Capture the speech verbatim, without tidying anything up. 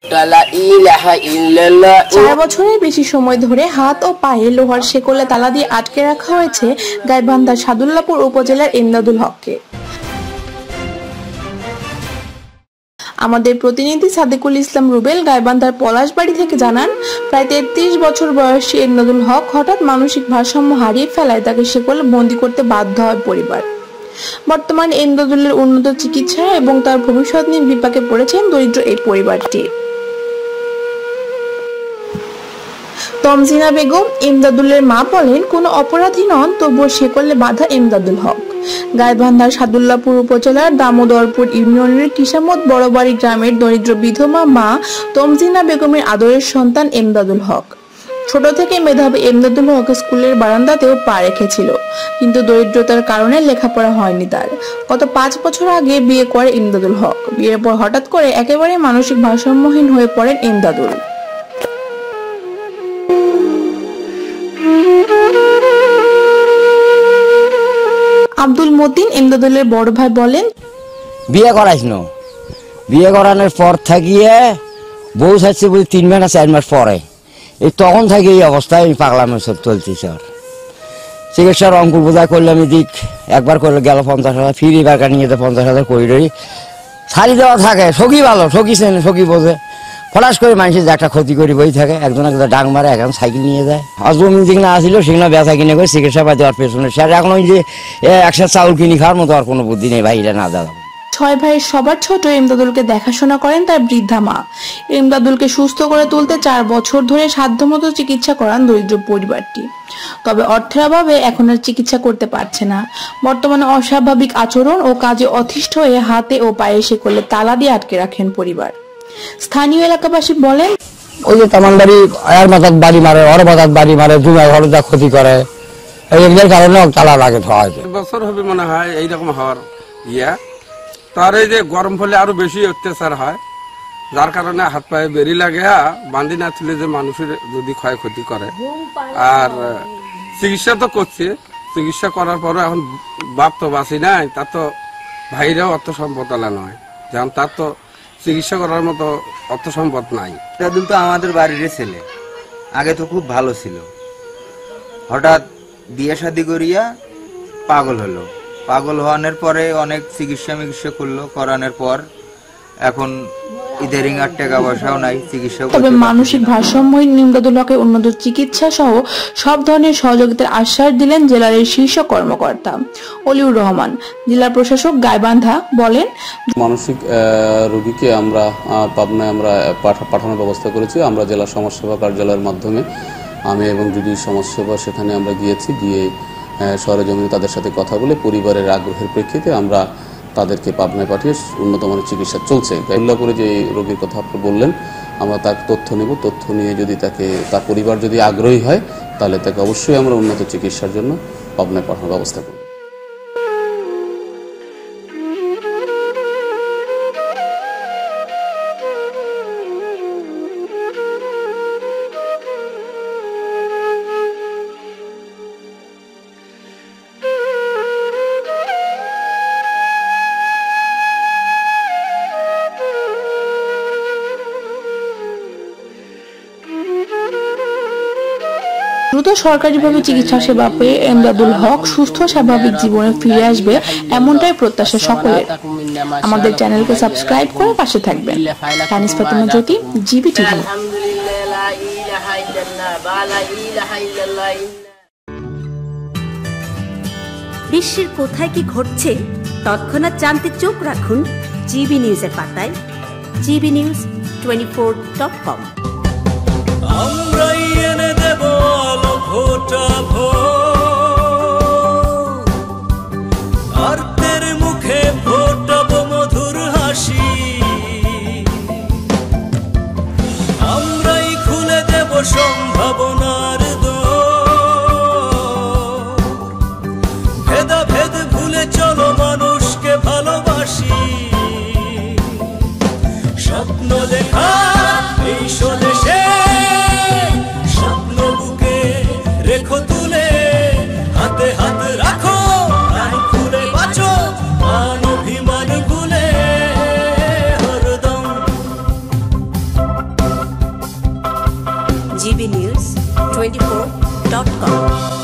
চার বছরের বেশি সময় ধরে হাত ও পায়ে লোহার শেকলে তালা দিয়ে আটকে রাখা হয়েছে গাইবান্ধার সাদুল্লাপুর উপজেলার ইমদাদুল হককে। আমাদের প্রতিনিধি সাদিকুল ইসলাম রুবেল গাইবান্ধার পলাশবাড়ি থেকে জানান, প্রায় তেত্রিশ বছর বয়সী ইমদাদুল হক হঠাৎ মানসিক ভারসাম্য হারিয়ে ফেলায় তাকে শেকলে বন্দী করতে বাধ্য হয় পরিবার। বর্তমানে ইমদাদুলের উন্নত চিকিৎসা এবং তার ভবিষ্যৎ নিয়ে বিপাকে পড়েছেন দরিদ্র এই পরিবারটি। তমজিনা বেগম ইমদাদুলের মা বলেন, কোনো অপরাধী নন, তবুও শেকলে বাঁধা ইমদাদুল হক। গাইবান্ধার সাদুল্লাপুর উপজেলার দামোদরপুর ইউনিয়নের কিসামত বড়বাড়ি গ্রামের দরিদ্র বিধবা মা তমজিনা বেগমের আদরের সন্তান ইমদাদুল হক। ছোট থেকে মেধাবী ইমদাদুল হক স্কুলের বারান্দাতেও পা রেখেছিল, কিন্তু দরিদ্রতার কারণে লেখাপড়া হয়নি তার। গত পাঁচ বছর আগে বিয়ে করে ইমদাদুল হক। বিয়ের পর হঠাৎ করে একেবারে মানসিক ভারসাম্যহীন হয়ে পড়েন ইমদাদুল। আব্দুল মতিন ইমদাদুলের বড় ভাই বলেন, বিয়ে করাইস না, বিয়ে করানোর পর থাকিয়ে বউ চাইছে বলে তিন মাস চার মাস পরে এই তখন থেকে এই অবস্থায় আমি পাগলামের সব চলতেছে। আর চিকিৎসার অঙ্কুর বোঝা করলাম, এদিক একবার করলে গেল পঞ্চাশ হাজার, ফির এবার নিয়ে যেতে পঞ্চাশ হাজার করি রই ছাড়ি দেওয়া থাকে। সখী ভালো, সখী চেনে, সখী বোঝে, ফলাস করে মানুষের যে একটা ক্ষতি করি বই থাকে, একজন একটা ডাং মারে, এখন সাইকেল নিয়ে যায়। আর জমি যেগুলো আসছিল সেগুলো বেচা কিনে করে চিকিৎসা পাই দেওয়ার পেছনে সে এখন ওই যে একশো চাউল কিনে খাওয়ার মতো আর কোনো বুদ্ধি নেই ভাই, এটা না দেওয়া। ছয় ভাইয়ের সবার ছোট ইমদাদুলকে দেখাশোনা করেন তার বৃদ্ধা মা। ইমদাদুলকে সুস্থ করে তুলতে চার বছর ধরে সাধ্যমতো চিকিৎসা করান দরিদ্র পরিবারটি। তবে অর্থের অভাবে এখন আর চিকিৎসা করতে পারছে না। বর্তমানে অস্বাভাবিক আচরণ ও কাজে অতিষ্ঠ হয়ে হাতে ও পায়ে শেকলে তালা দিয়ে আটকে রাখেন পরিবার। স্থানীয় এলাকাবাসী বলেন, ওই যে তামান বাড়ি আয়ার মাথার বাড়ি মারে, ওর মাথার বাড়ি মারে, জুমায় হলদা ক্ষতি করে, এদের কারণে তালা লাগে। বছর হবে মনে হয় এইরকম হওয়ার ইয়া। তার এই যে গরম ফলে আরো বেশি অত্যাচার হয়, যার কারণে হাত পায়ে বেরি লাগে, বান্ধি না তুলে যে মানুষের যদি ক্ষয়ক্ষতি করে। আর চিকিৎসা তো করছে, চিকিৎসা করার পরে এখন বাপ তো বাঁচি নাই, তার তো ভাইরাও অর্থ সম্পদ আলা নয়, যেমন তার তো চিকিৎসা করার মতো অর্থ সম্পদ নাই। ইমদাদুল তো আমাদের বাড়ির ছেলে, আগে তো খুব ভালো ছিল, হঠাৎ বিয়ে শাদী করিয়া পাগল হলো। পাগল হওয়ানোর পরে অনেক চিকিৎসা মিকিৎসা করলো, করানোর পর এখন ইদারিং আর টাকা পয়সাও নাই চিকিৎসা। তবে মানসিক ভারসাম্যহীন ইমদাদুল হকের উন্নত চিকিৎসা সহ সব ধরনের সহযোগিতার আশ্বাস দিলেন জেলার শীর্ষ কর্মকর্তা অলিউর রহমান। জেলা প্রশাসক গাইবান্ধা বলেন, মানসিক রোগীকে আমরা পাবনায় আমরা পাঠানোর ব্যবস্থা করেছি। আমরা জেলা সমাজসেবা কার্যালয়ের মাধ্যমে আমি এবং যদি সমাজসেবা সেখানে আমরা গিয়েছি, গিয়ে সরেজমিনে তাদের সাথে কথা বলে পরিবারের আগ্রহের প্রেক্ষিতে আমরা তাদেরকে পাবনায় পাঠিয়ে উন্নত মানের চিকিৎসা চলছে। গাইল্লাপুরে যে রোগীর কথা আপনি বললেন, আমরা তার তথ্য নেব, তথ্য নিয়ে যদি তাকে তার পরিবার যদি আগ্রহী হয় তাহলে তাকে অবশ্যই আমরা উন্নত চিকিৎসার জন্য পাবনায় পাঠানোর ব্যবস্থা করব। দ্রুত সরকারিভাবে চিকিৎসা সেবা পেয়ে ইমদাদুল হক সুস্থ স্বাভাবিক জীবনে ফিরে আসবে, এমনটাই প্রত্যাশা সকলের। আমাদের চ্যানেলকে সাবস্ক্রাইব করে পাশে থাকবেন। Tanis Fatema Jyoti, GB TV. বিশ্বের কোথায় কি ঘটছে তৎক্ষণাৎ জানতে চোখ রাখুন জিবি নিউজের পাতায়, GB news twenty four dot com. আমরাই এনে দেব আলো ফোটা আর তের মুখে ফোটাবো মধুর হাসি। আমরাই খুলে দেব সম্ভাবনার দ্বার, ভেদাভেদ ভুলে চলো মানুষকে ভালোবাসি। স্বপ্ন দেখা এই স্বদেশে, স্বপ্ন বুকে রেখো তুলে। GB news twenty four dot কম।